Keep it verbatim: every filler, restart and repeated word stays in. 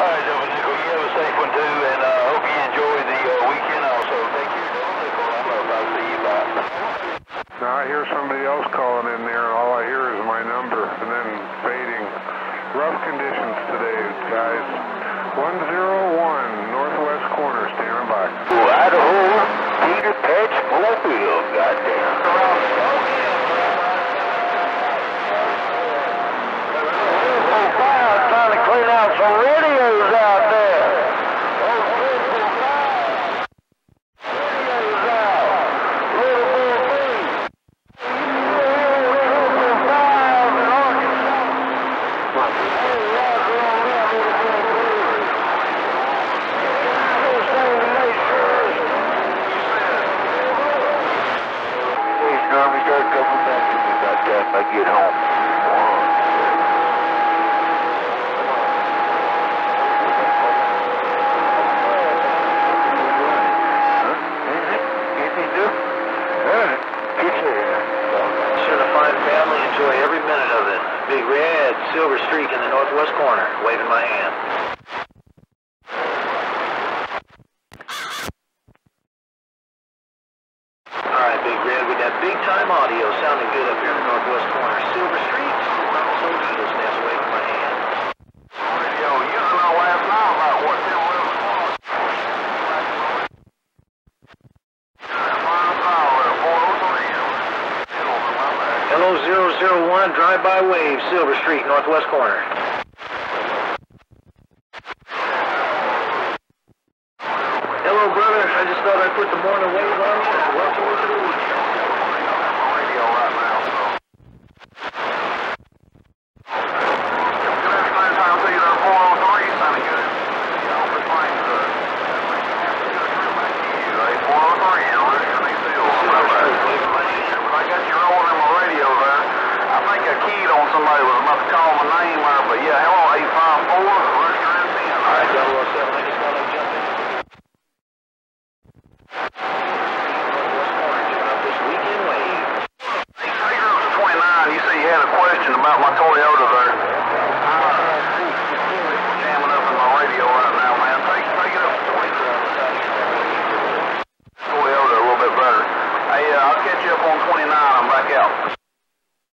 All right, Double Nickel, you have a safe one too, and uh, hope you enjoy the uh, weekend also. Take care, Double Nickel. I'm up. I'll see you. Bye. Now I hear somebody else calling in there, and all I hear is my number, and then fading. Rough conditions today, guys. one zero one, northwest corner, standing by. Idaho, Peter Patch, Mobile, goddamn. Trying to clean out some radios out there. Radios out. Little Bull B. I get home. Enjoy every minute of it. Big red silver streak in the northwest corner, waving my hand. Alright, Big Red, we got big time audio sounding good up here in the northwest corner. Silver streak, also Eagle snaps waving my hand. Radio, you don't know last night about what them was. Hello, zero zero one, drive-by wave, Silver Street, northwest corner. Hello, brother. I just thought I'd put the morning wave on you and welcome you to the weekend. Radio right now, so. Good afternoon, time to you there, four oh three, sounding good. You know, the plane's, uh, four oh three, you know, there's your big deal. But I got you rolling in my radio there. I think I keyed on somebody was about to call my name there, but yeah, hello, eight five four.